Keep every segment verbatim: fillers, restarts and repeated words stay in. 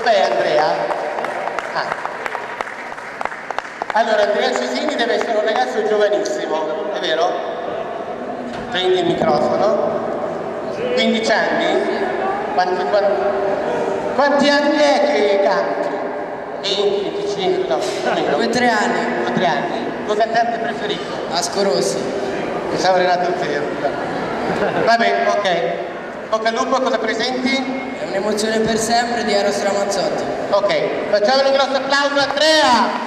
Dov'è Andrea? Ah. Allora, Andrea Cesini deve essere un ragazzo giovanissimo, è vero? Prendi il microfono. quindici anni? Quanti, quanti, quanti anni è che canti? venti, venticinque, no, Due, tre anni. Due, tre anni. Il tuo cantante preferito? Asco Rossi. Pensavo Renato Zero. Vabbè, ok. Bocca al lupo, cosa presenti? È un'emozione per sempre di Eros Ramazzotti. Ok, facciamo un grosso applauso a Andrea!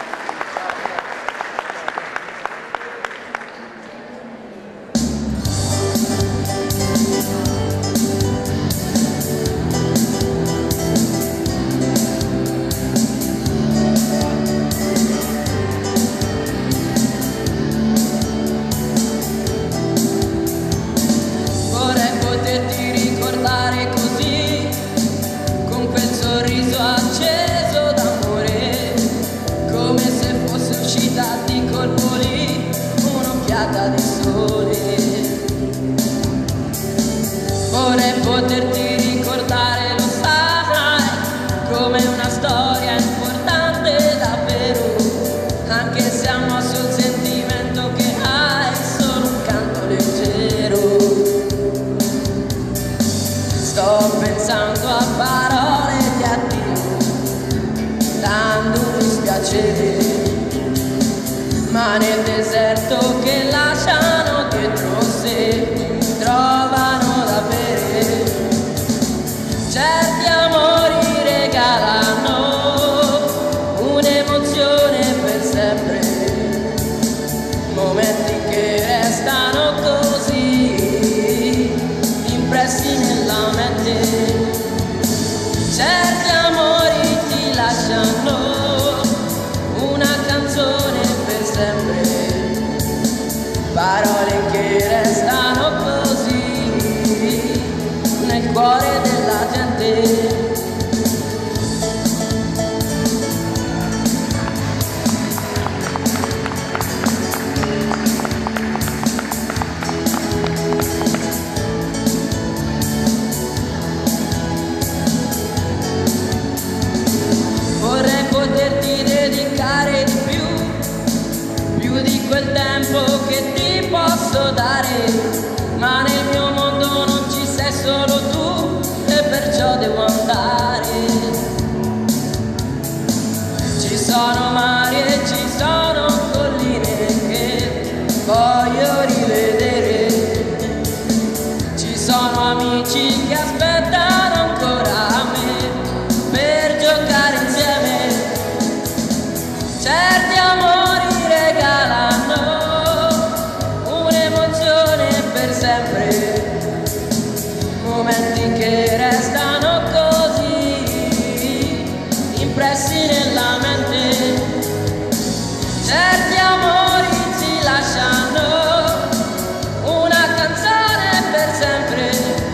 Poterti ricordare così, con quel sorriso acceso d'amore, come se fosse uscita di colpo lì un'occhiata di sole. Vorrei poterti ricordare, lo sai, come una storia importante davvero, anche se ha mosso il sentimento che hai, solo un canto leggero. Sto pensando a parole di addio, dando un dispiacere, ma nel deserto che lasciano dietro sé trovano da bere. Certi amori regalano un'emozione per sempre, momenti che restano così impressi nella mente. Certi amori ti lasciano una canzone per sempre, parole che restano così nel cuore della gente. Vorrei poterti dedicare di più, più di quel tempo che ti posso dare, ma nel mio mondo non ci sei solo tu e perciò devo andare. Ci sono mari e ci sono colline che voglio rivedere, ci sono amici che aspettano ancora me per giocare insieme. Certi amori regalano un'emozione per sempre, momenti che restano così impressi nella mente. Certi amori ci lasciano una canzone per sempre,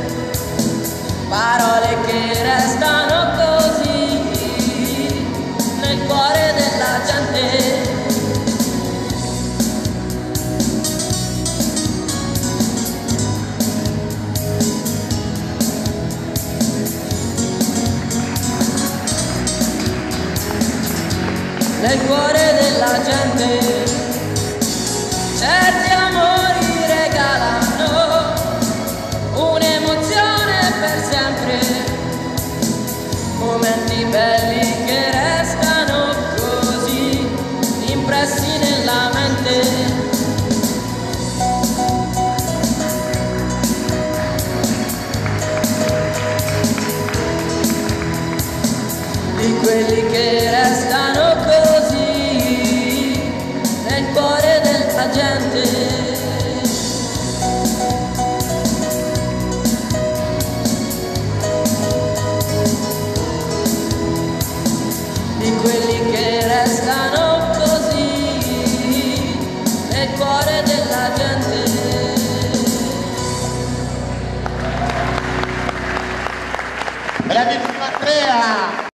parole che restano così nel cuore della gente. Nel cuore della gente. Certi amori regalano un'emozione per sempre, momenti belli che restano così impressi nella mente. Di quelli che restano così nel cuore della gente.